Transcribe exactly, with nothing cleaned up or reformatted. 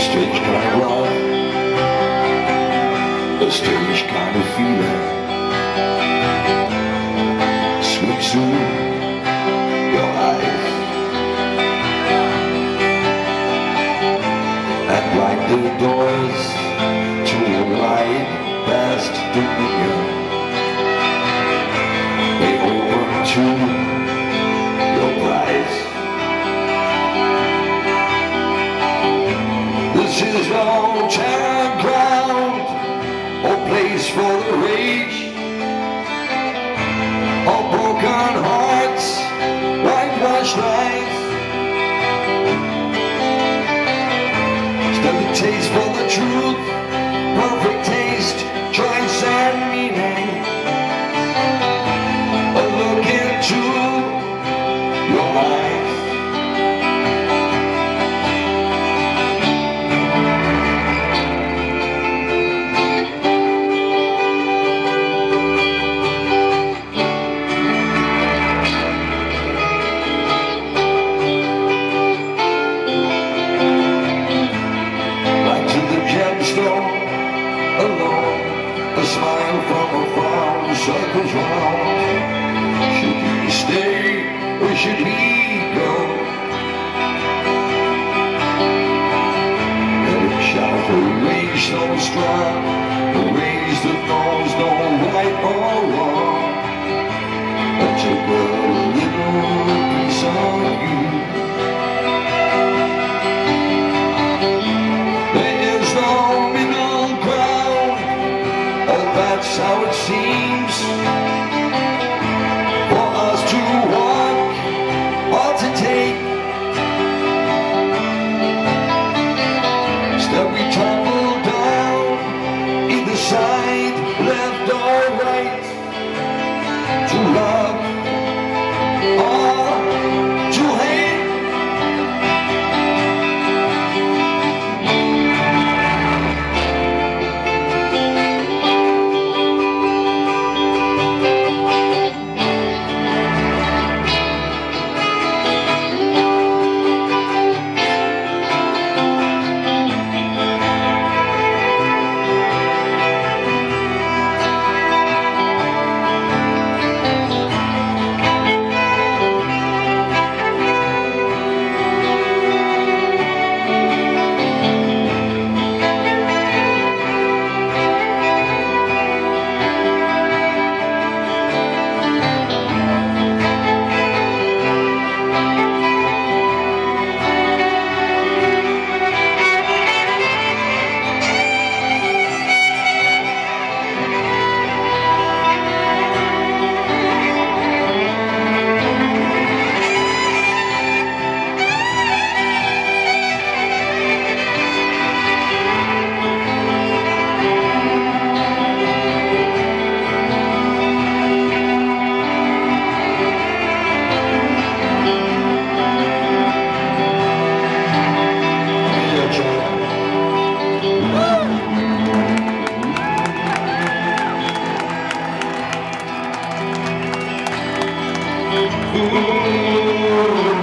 strange kind of love, a strange kind of feeling sweeps through your eyes and like the doors to a wide, vast dominion, they open to your prize. This is no terror ground or place for the rage of broken hearts, whitewashed lies. Still the taste for the truth, perfect taste, choice and meaning. A look into your eyes. Alone, a smile from a frown circles round. Should he stay or should he go? Let him shout, arrange so strong, arrange that knows no right or wrong, and take a little piece of you. That's how it seems for us to walk or to take. Still we tumble down either side, left or right, to love or to hate. Ooh.